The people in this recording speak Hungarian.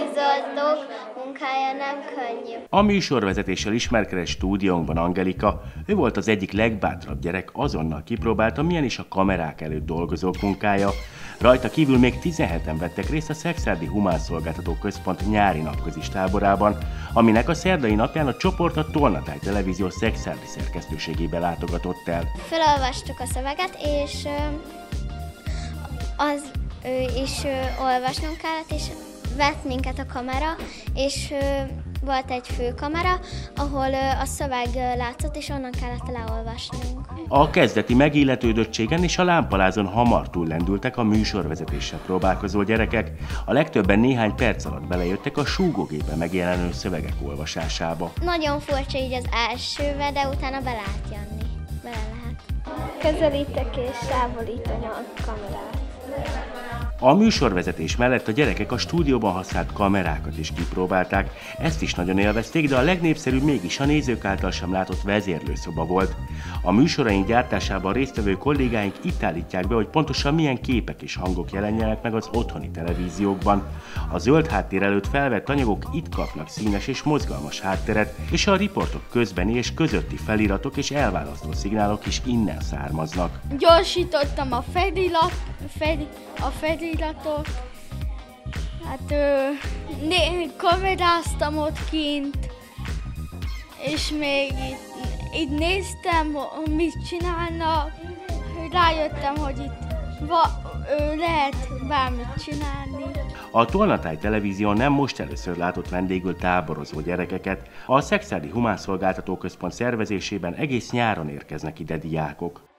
tűzoldók munkája nem könnyű. A műsorvezetéssel ismerkedett stúdiónkban Angelika. Ő volt az egyik legbátrabb gyerek, azonnal kipróbálta, milyen is a kamerák előtt dolgozók munkája. Rajta kívül még 17-en vettek részt a Szekszárdi Humán Szolgáltató Központ nyári napközis táborában, aminek a szerdai napján a csoport a Tolnatáj Televízió szekszárdi szerkesztőségébe látogatott el. Felolvastuk a szöveget, és olvasnunk kellett, és vett minket a kamera, és volt egy főkamera, ahol a szöveg látszott, és onnan kellett leolvasnunk. A kezdeti megilletődöttségen és a lámpalázon hamar túllendültek a műsorvezetéssel próbálkozó gyerekek. A legtöbben néhány perc alatt belejöttek a súgógépen megjelenő szövegek olvasásába. Nagyon furcsa így az elsővel, de utána bele lehet jönni. Bele lehet. Közelítek és távolítani a kamerát. A műsorvezetés mellett a gyerekek a stúdióban használt kamerákat is kipróbálták. Ezt is nagyon élvezték, de a legnépszerűbb mégis a nézők által sem látott vezérlőszoba volt. A műsoraink gyártásában résztvevő kollégáink itt állítják be, hogy pontosan milyen képek és hangok jelenjenek meg az otthoni televíziókban. A zöld háttér előtt felvett anyagok itt kapnak színes és mozgalmas hátteret, és a riportok közbeni és közötti feliratok és elválasztó szignálok is innen származnak. Gyorsítottam a feliratot, hát kameráztam ott kint, és még itt néztem, mit csinálnak, rájöttem, hogy itt lehet bármit csinálni. A Tolnatáj Televízió nem most először látott vendégül táborozó gyerekeket. A Szekszárdi Humán Szolgáltató Központ szervezésében egész nyáron érkeznek ide diákok.